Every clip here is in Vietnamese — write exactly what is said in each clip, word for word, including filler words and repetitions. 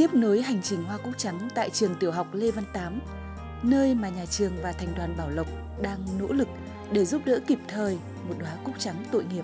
Tiếp nối hành trình Hoa Cúc Trắng tại trường tiểu học Lê Văn Tám, nơi mà nhà trường và thành đoàn Bảo Lộc đang nỗ lực để giúp đỡ kịp thời một đóa cúc trắng tội nghiệp.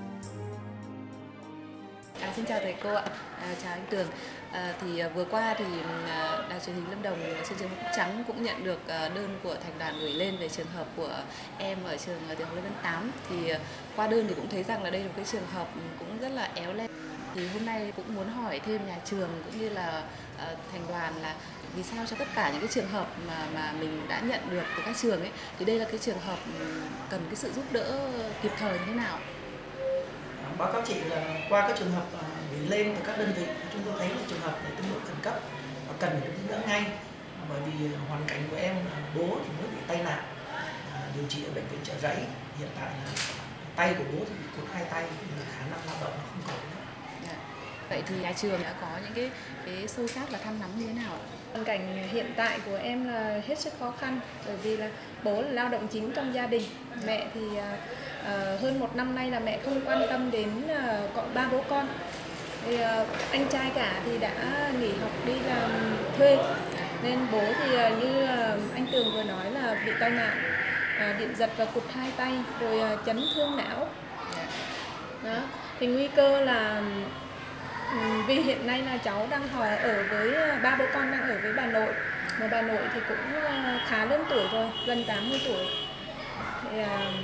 À, xin chào thầy cô ạ, à, chào anh Tường. À, thì vừa qua thì Đài truyền hình Lâm Đồng, chương trình Hoa Cúc Trắng cũng nhận được đơn của thành đoàn gửi lên về trường hợp của em ở trường tiểu học Lê Văn Tám. Thì qua đơn thì cũng thấy rằng là đây là một cái trường hợp cũng rất là éo le. Thì hôm nay cũng muốn hỏi thêm nhà trường cũng như là uh, thành đoàn là vì sao cho tất cả những cái trường hợp mà mà mình đã nhận được từ các trường ấy, thì đây là cái trường hợp cần cái sự giúp đỡ kịp thời như thế nào? Báo cáo chị là qua các trường hợp gửi lên từ các đơn vị, chúng tôi thấy là trường hợp này tương đối khẩn cấp và cần phải được giúp đỡ ngay, bởi vì hoàn cảnh của em là bố thì mới bị tai nạn, điều trị ở bệnh viện Chợ Rẫy. Hiện tại là tay của bố thì bị cụt hai tay, khả năng lao động nó không còn nữa. Vậy thì nhà trường đã có những cái cái sâu sát và thăm nắm như thế nào? Hoàn cảnh hiện tại của em là hết sức khó khăn, bởi vì là bố là lao động chính trong gia đình, mẹ thì uh, hơn một năm nay là mẹ không quan tâm đến uh, ba bố con. Thì, uh, anh trai cả thì đã nghỉ học đi làm thuê, nên bố thì uh, như uh, anh Tường vừa nói là bị tai nạn, uh, điện giật và cụt hai tay, rồi uh, chấn thương não. Đó. Thì nguy cơ là vì hiện nay là cháu đang hỏi ở với ba bố con đang ở với bà nội, mà bà nội thì cũng khá lớn tuổi rồi, gần tám mươi tuổi. Thì,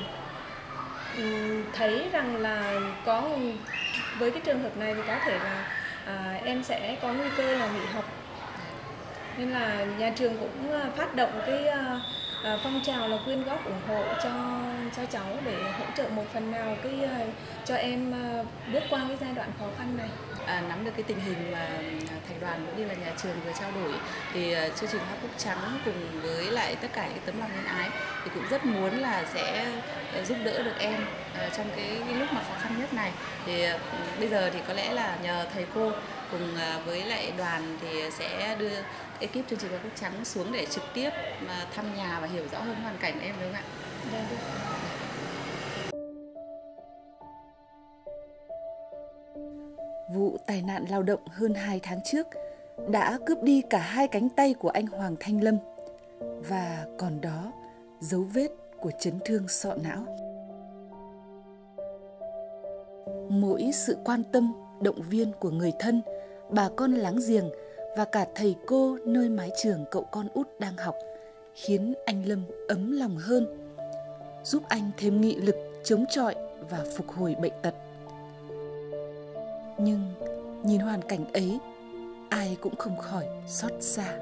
uh, thấy rằng là có với cái trường hợp này thì có thể là uh, em sẽ có nguy cơ là nghỉ học, nên là nhà trường cũng phát động cái uh, uh, phong trào là quyên góp ủng hộ cho cho cháu để hỗ trợ một phần nào cái uh, cho em uh, bước qua cái giai đoạn khó khăn này. À, nắm được cái tình hình mà thành đoàn cũng như là nhà trường vừa trao đổi, thì uh, chương trình Hoa Cúc Trắng cùng với lại tất cả những tấm lòng nhân ái thì cũng rất muốn là sẽ uh, giúp đỡ được em uh, trong cái, cái lúc mà khó khăn nhất này. Thì uh, bây giờ thì có lẽ là nhờ thầy cô cùng uh, với lại đoàn thì sẽ đưa ekip chương trình Hoa Cúc Trắng xuống để trực tiếp mà thăm nhà và hiểu rõ hơn hoàn cảnh của em, đúng không ạ? Dạ, đúng. Vụ tai nạn lao động hơn hai tháng trước đã cướp đi cả hai cánh tay của anh Hoàng Thanh Lâm, và còn đó dấu vết của chấn thương sọ não. Mỗi sự quan tâm, động viên của người thân, bà con láng giềng và cả thầy cô nơi mái trường cậu con út đang học khiến anh Lâm ấm lòng hơn, giúp anh thêm nghị lực chống chọi và phục hồi bệnh tật. Nhưng nhìn hoàn cảnh ấy, ai cũng không khỏi xót xa.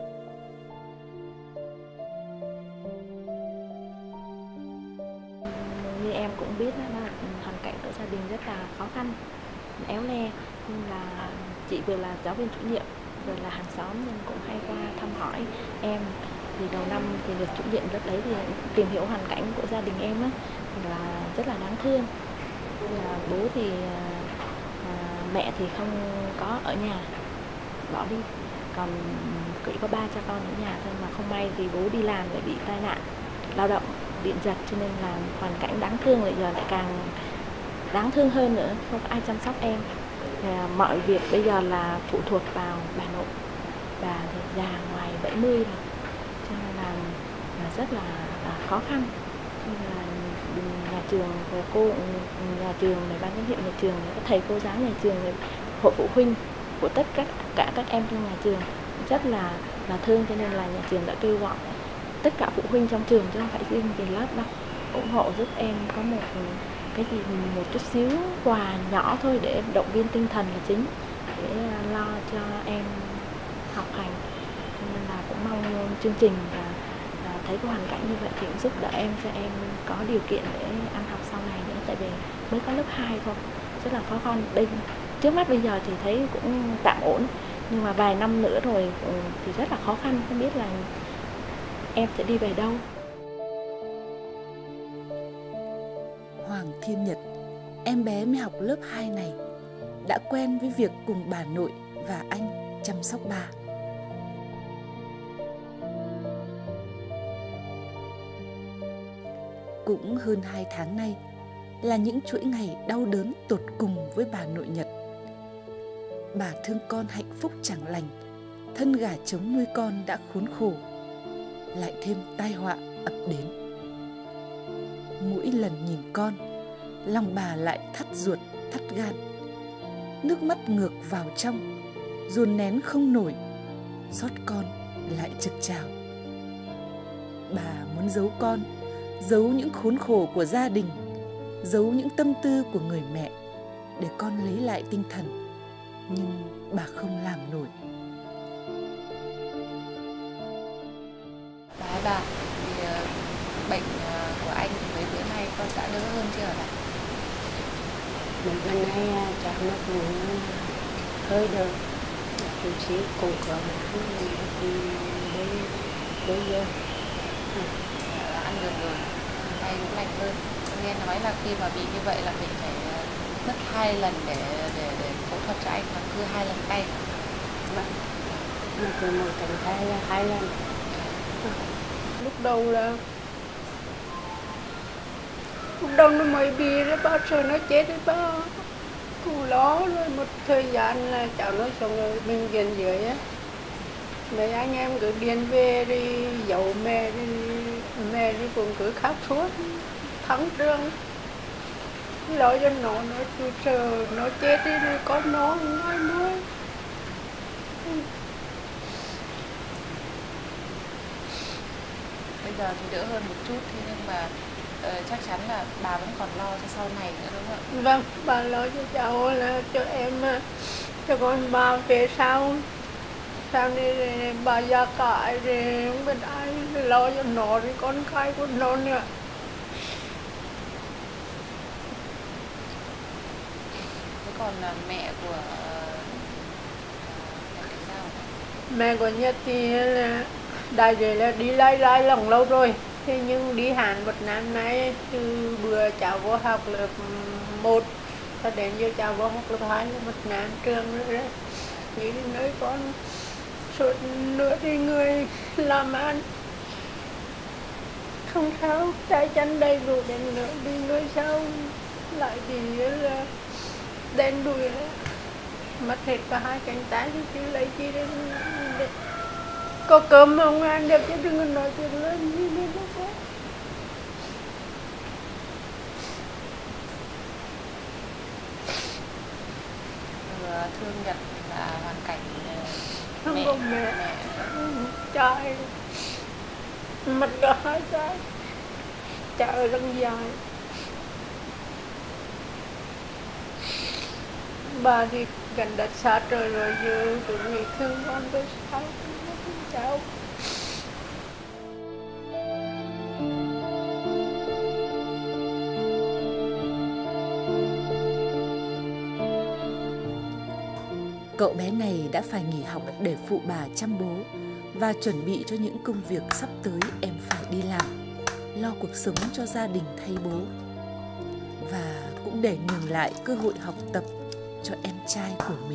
Như em cũng biết là hoàn cảnh của gia đình rất là khó khăn, éo le, nhưng là chị vừa là giáo viên chủ nhiệm, vừa là hàng xóm nên cũng hay qua thăm hỏi em. Thì đầu năm thì được chủ nhiệm lớp đấy thì tìm hiểu hoàn cảnh của gia đình em á, là rất là đáng thương. Là bố thì mẹ thì không có ở nhà, bỏ đi, còn chỉ có ba cha con ở nhà thôi, mà không may thì bố đi làm lại bị tai nạn lao động, điện giật, cho nên là hoàn cảnh đáng thương, lại giờ lại càng đáng thương hơn nữa, không có ai chăm sóc em. Thì mọi việc bây giờ là phụ thuộc vào bà nội, bà thì già ngoài bảy mươi rồi, cho nên là, là rất là, là khó khăn. Cho nên là nhà trường và cô nhà trường này, ban giám hiệu nhà trường, các thầy cô giáo nhà trường, hội phụ huynh của tất cả cả các em trong nhà trường rất là là thương, cho nên là nhà trường đã kêu gọi tất cả phụ huynh trong trường chứ không phải riêng về lớp đâu, ủng hộ giúp em có một cái gì một chút xíu quà nhỏ thôi để động viên tinh thần là chính, để lo cho em học hành. Cho nên là cũng mong chương trình và thấy có hoàn cảnh như vậy thì cũng giúp đỡ em, cho em có điều kiện để ăn học sau này nữa, tại vì mới có lớp hai thôi, rất là khó khăn. Đây trước mắt bây giờ thì thấy cũng tạm ổn, nhưng mà vài năm nữa rồi thì rất là khó khăn, không biết là em sẽ đi về đâu. Hoàng Thiên Nhật, em bé mới học lớp hai này, đã quen với việc cùng bà nội và anh chăm sóc bà. Cũng hơn hai tháng nay là những chuỗi ngày đau đớn tột cùng với bà nội Nhật. Bà thương con hạnh phúc chẳng lành, thân gà trống nuôi con đã khốn khổ, lại thêm tai họa ập đến. Mỗi lần nhìn con, lòng bà lại thắt ruột thắt gan. Nước mắt ngược vào trong, dồn nén không nổi, xót con lại trực trào. Bà muốn giấu con, giấu những khốn khổ của gia đình, giấu những tâm tư của người mẹ, để con lấy lại tinh thần. Nhưng bà không làm nổi. Bà bà, thì uh, bệnh uh, của anh thì mấy bữa nay con đã đỡ hơn chưa hả bà? Mấy bữa nay chắc nó cũng hơi được. Chú sĩ cũng có thì bây, bây giờ uh, ăn được rồi, tay cũng lành hơn. Nghe nói là khi mà bị như vậy là mình phải uh, mất hai lần để để để phẫu thuật cho anh, mà cứ hai lần tay. Vâng, mà cứ một cánh tay là hai lần. Lúc đầu là lúc đầu nó mới bị rồi, bác sợ nó chết rồi bác cũng lo. Rồi một thời gian là cháu nó xuống ở bệnh viện dưới á, mấy anh em cứ điên về đi giấu mẹ đi, mẹ đi cũng cứ khóc suốt thắng trường, lo cho nó, nó chú sợ nó chết đi rồi con nó không ai nuôi. Bây giờ thì đỡ hơn một chút, thế nhưng mà uh, chắc chắn là bà vẫn còn lo cho sau này nữa đúng không ạ? Vâng, bà lo cho cháu là cho em, cho con bà về sau. Sau này bà già cả rồi không biết ai lo cho nó, rồi con cái của nó nữa. Thế còn là mẹ của mẹ thì sao? Mẹ của Nhật thì là đại để là đi lai lai lòng lâu rồi. Thế nhưng đi Hàn một năm nay, từ bữa cháu vô học lớp một cho đến giờ cháu vô học lớp hai là một năm trường nữa đấy. Nghĩ đến nơi con suốt nữa thì người làm ăn không sao, tay chân đầy đủ đến nữa đi người sau lại thì là đen đùi nữa, mất hết cả hai cánh tay thì chứ lấy chi đến để có cơm không ăn được, chứ đừng có nói chuyện lớn như thế đó. Thương Nhật là hoàn cảnh Không mẹ, có mẹ, mẹ. trai mất cả hai tay, chạy rất dài. Bà thì gần đất xa trời rồi, giờ tụi mình thương con tới sao cháu. Cậu bé này đã phải nghỉ học để phụ bà chăm bố và chuẩn bị cho những công việc sắp tới em phải đi làm, lo cuộc sống cho gia đình thay bố, và cũng để nhường lại cơ hội học tập cho em trai của mình.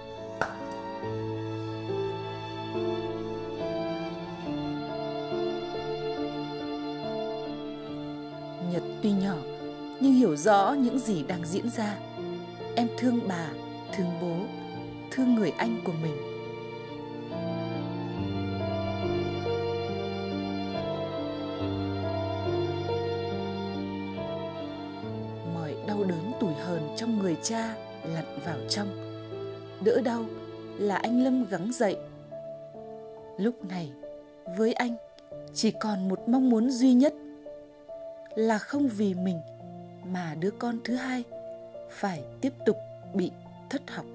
Nhật tuy nhỏ nhưng hiểu rõ những gì đang diễn ra. Em thương bà, thương bố, thương người anh của mình. Mọi đau đớn tủi hờn trong người cha lặn vào trong. Đỡ đau là anh Lâm gắng dậy. Lúc này với anh chỉ còn một mong muốn duy nhất, là không vì mình mà đứa con thứ hai phải tiếp tục bị thất học.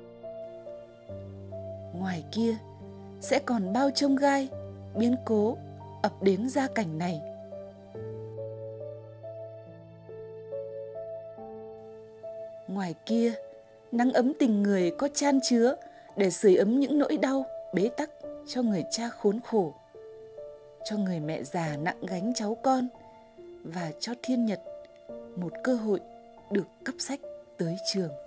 Ngoài kia sẽ còn bao chông gai, biến cố ập đến gia cảnh này. Ngoài kia, nắng ấm tình người có chan chứa để sưởi ấm những nỗi đau, bế tắc cho người cha khốn khổ, cho người mẹ già nặng gánh cháu con, và cho Thiên Nhật một cơ hội được cắp sách tới trường.